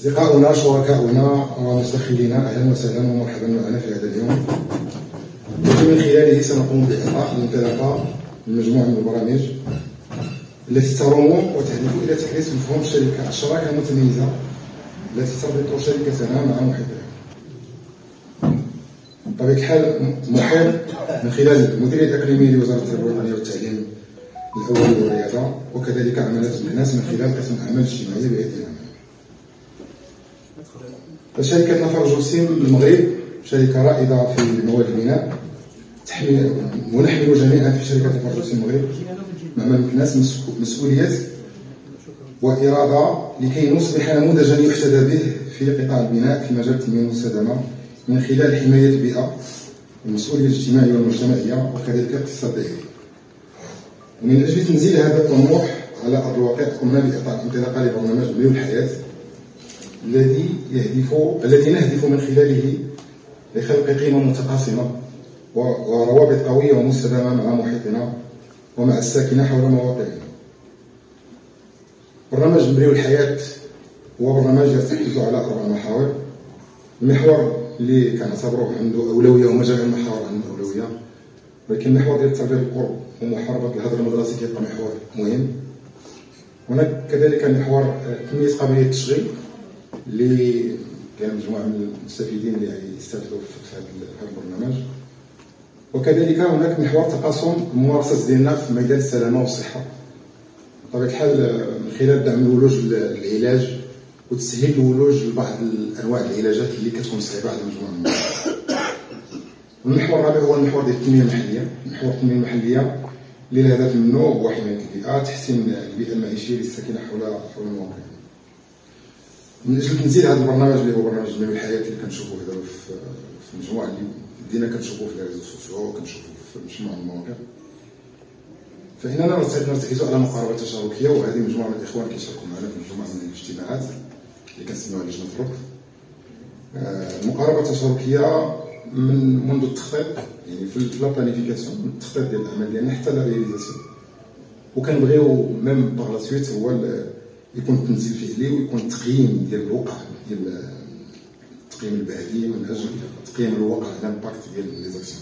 أصدقاؤنا شركاؤنا ومستخدمينا أهلا وسهلا ومرحبا معنا في هذا اليوم، التي من خلاله سنقوم بإعطاء الانطلاقة لمجموعة من البرامج التي تروم وتهدف إلى تحديث مفهوم الشراكة المتميزة التي تربط شركتنا مع محيطها. بطبيعة الحال محال من خلال المديرية الإقليمية لوزارة التربية الوطنية والتعليم الأولي والرياضة، وكذلك عملت الناس من خلال قسم الأعمال الاجتماعية بهذه العمل. فشركة لافارج وسيم المغرب شركة رائدة في مواد البناء، ونحمل جميعا في شركة لافارج وسيم المغرب معمل مكناس مسؤولية وإرادة لكي نصبح نموذجا يحتذى به في قطاع البناء في مجال التنمية المستدامة من خلال حماية البيئة والمسؤولية الاجتماعية والمجتمعية وكذلك الاقتصادية. ومن أجل تنزيل هذا الطموح على أرض الواقع قمنا بإعطاء انطلاقة لبرنامج بناء الحياة الذي نهدف من خلاله لخلق قيمة متقاسمة وروابط قوية ومستدامة مع محيطنا ومع الساكنة حول مواقعنا. برنامج تنمية الحياة هو برنامج يرتكز على 4 محاور. المحور اللي كنعتبروه عنده أولوية، وما جميع المحاور عنده أولوية، ولكن المحور ديال التربية بالقرب ومحاربة الهدر المدرسي كيبقى محور مهم. هناك كذلك محور تنمية قابلية التشغيل اللي كان مجموعة من المستفيدين اللي يستافدوا في هذا البرنامج، وكذلك هناك محور تقاسم الممارسات ديالنا في ميدان السلامة والصحة، بطبيعة الحال من خلال دعم الولوج للعلاج وتسهيل الولوج لبعض انواع العلاجات اللي كتكون صعيبه على مجموعه من الناس. والمحور الرابع هو المحور ديال التنميه المحليه. محور التنميه المحليه اللي الهدف منه هو حمايه البيئه، تحسين البيئه المعيشيه للساكنه حول المواقع. من اجل تنزيل هذا البرنامج اللي هو برنامج تنميه الحياه اللي كنشوفوه دابا في مجموعه اللي بدينا كنشوفوه في الريزو سوسيو وكنشوفوه في مجموعه من المواقع، فإننا نرتكز على مقاربة تشاركية، وهذه مجموعة من الإخوان كيشاركوا معنا في مجموعة من الاجتماعات اللي كنسميوها لجنة الركن. المقاربة التشاركية منذ التخطيط، يعني في لا بلانيفيكاسيون، من التخطيط ديال الأعمال ديالنا حتى لا رياليزاسيون، وكنبغيو ميم باغ لا سويت هو يكون التنزيل فعلي ويكون التقييم ديال الوقع، ديال التقييم البعدي من أجل تقييم الوقع الامباكت ديال لي زاكسيون.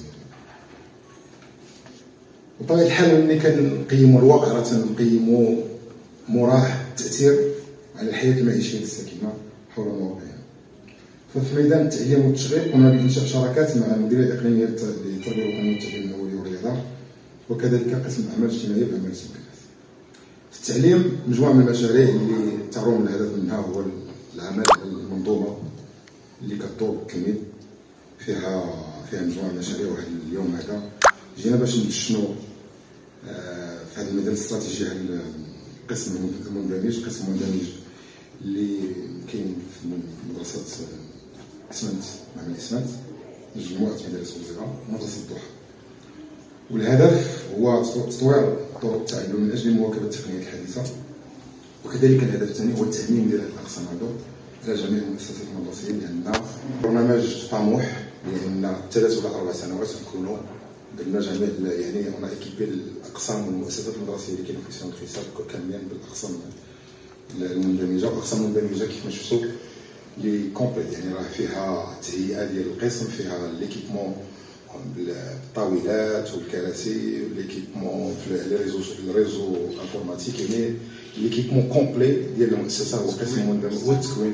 بطبيعة الحال ملي كنقيموا الواقع راه تنقيموا مراه التأثير على الحياة المعيشية للساكنة حول مواقعها. ففي ميدان التعليم والتشغيل قمنا بإنشاء شراكات مع المديرية الإقليمية للتربية الوطنية والتعليم الأولي والرياضة، وكذلك قسم الأعمال الاجتماعية بأعمال السكنات. في التعليم مجموعة من المشاريع اللي تروم الهدف منها هو العمل المنظومة اللي كتدور بالتلميذ، فيها مجموعة من المشاريع. وهذا اليوم هذا جينا باش ندشنوا في هذا الميدان الاستراتيجي هذا القسم المندمج، قسم مندمج اللي كاين في مدرسة اسمنت، معمل اسمنت، مجموعة مدارس وزيرة ومدرسة الضحى. والهدف هو تطوير طرق التعلم من اجل مواكبة التقنيات الحديثة، وكذلك الهدف الثاني هو التأمين ديال هذه الأقسام هذو على جميع المؤسسات المدرسية، لأن برنامج طموح، لأن 3 ولا 4 سنوات نكونوا درنا جميع، يعني اون ايكيبي الاقسام والمؤسسات المدرسيه اللي كاين في سيون خصال كاملين بالاقسام المندمجه. والاقسام المندمجه كيف ما شفتوا لي كومبليت، يعني راه فيها تهيئه ديال القسم، فيها ليكيبمون الطاولات والكراسي، ليكيبمون في الريزو انفورماتيك، يعني ليكيبمون كومبلي ديال المؤسسه هو قسم المندمج والتكوين.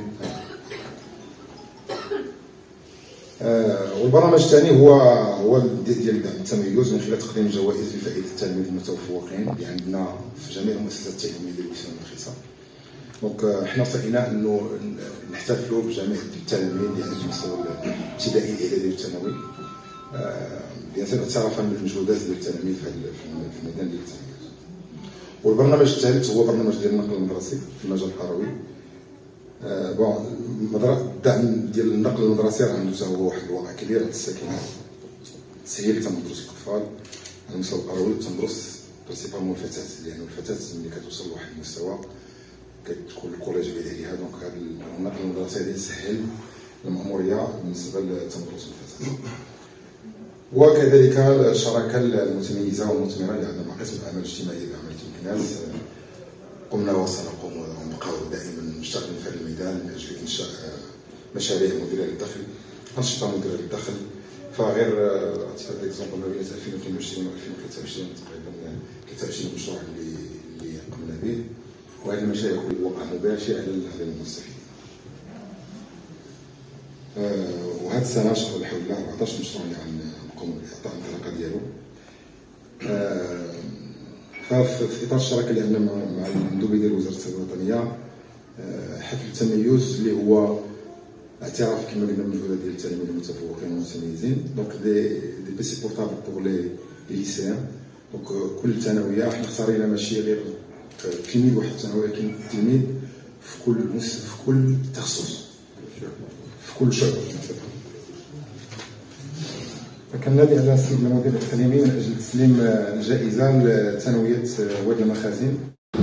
والبرنامج الثاني هو ديال دعم التميز من خلال تقديم جوائز لفائده التلاميذ المتفوقين اللي عندنا في جميع المؤسسات التعليميه ديال وسام الخصال. دونك حنا صحينا انه نحتفلوا بجميع التلاميذ اللي عندهم المستوى الابتدائي الاعدادي والثانوي، بيان سور اعترافا بالمجهودات ديال التلاميذ في الميدان ديال التميز. والبرنامج الثالث هو برنامج ديال النقل المدرسي في المجال القروي. الدعم ديال النقل المدرسي راه عنده هو واحد الواقع كبير على الساكنه، تسهيل تمدرس الاطفال على المستوى القروي، تمدرس برينسيبالمون الفتاه، لان الفتاه ملي كتوصل لواحد المستوى كتكون الكوليج بعيد عليها، دونك هذا النقل المدرسي غادي يسهل المأموريه بالنسبه لتمدرس الفتاه. وكذلك الشراكه المتميزه والمثمره اللي عندنا مع قسم الاعمال الاجتماعيه بعمل تمكناس، قمنا وسنقوم كنبقاو دائما مشتغلين في هذا الميدان من اجل انشاء مشاريع مديره للدخل، انشطه مديره للدخل. فغير هذا الاكزومبل ما بين 2022 و 2023 تقريبا 23 مشروع اللي قمنا به، وهذه المشاريع كلها وقع مباشر على الموظفين. وهذه السنه ان شاء الله الحمد لله 14 مشروع اللي غنقوموا باعطاء الانطلاقه ديالو. ففي اطار الشراكه اللي عندنا مع المندوبيه ديال وزاره التنميه الوطنيه، حفل التميز اللي هو اعتراف كما قلنا بالمجهودات ديال التلاميذ المتفوقين والمتميزين. دونك دي بيسي بورتابل بور لي ليسيان. دونك كل ثانويه حنا اختارينا ماشي غير تلميذ واحد الثانويه، ولكن تلميذ في كل تخصص في كل شعبه. فكنادي على السيد المدير الاقليمي من اجل تسليم الجائزه لثانويه واد المخازن.